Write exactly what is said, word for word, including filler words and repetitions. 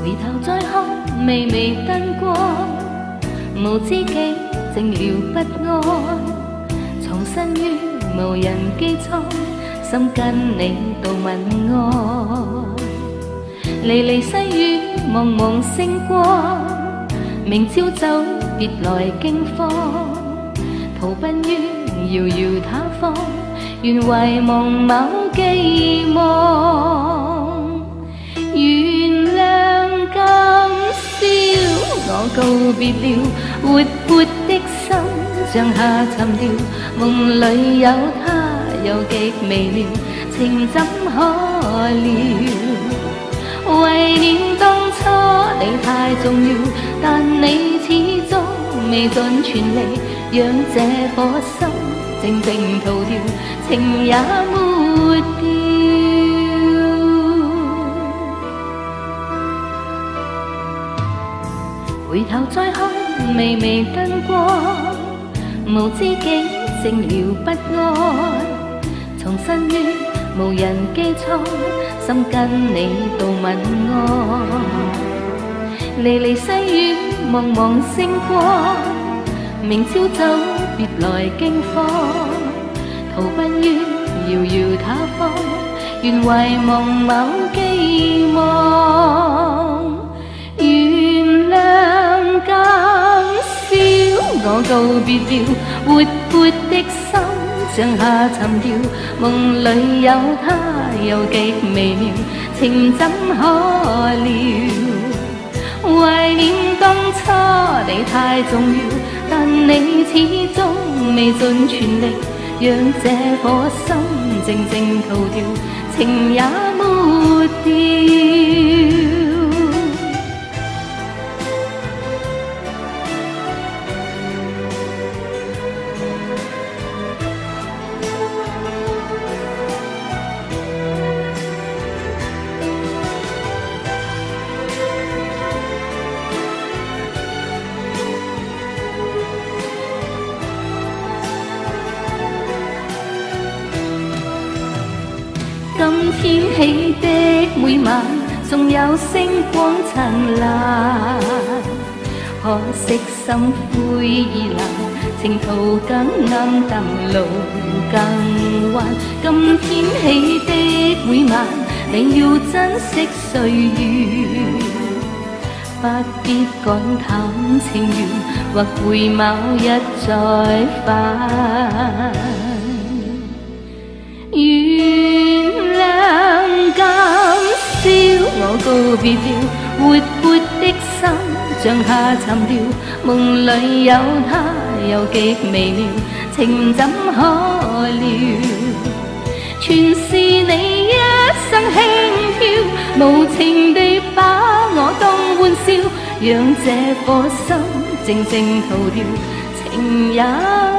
回頭再看微微燈光，無知己靜了不安，藏身於無人機艙，心跟你度晚安。離離西遠，茫茫星光，明朝走，別來驚慌，逃奔於遙遙他方，願遺忘某寄望。原諒今宵我告別了，活潑的心像下沉掉，夢裏有他又極微妙，情怎可料？為念當初你太重要，但你始終未盡全力，讓這顆心靜靜逃掉，情也沒掉。回頭再看微微燈光，無知己靜了不安，藏身於無人機艙，心跟你度晚安。離離西遠，茫茫星光，明朝走，別來驚慌，逃奔於遙遙他方，願遺忘某寄望。原諒今宵我告別了，活潑的心像下沉掉，夢裏有他又極微妙，情怎可料？懷念當初你太重要，但你始終未盡全力，讓這顆心靜靜逃掉，情也沒掉。今天起的每晚，仲有星光燦爛，可惜心灰意冷，情途更暗淡，路更彎。今天起的每晚，你要珍惜歲月，不必趕淡情緣，或會某日再返。今宵我告別了，活潑的心像下沉掉，夢裏有他又極微妙，情怎可料？全是你一生輕佻，無情地把我當玩笑，讓這顆心靜靜逃掉，情也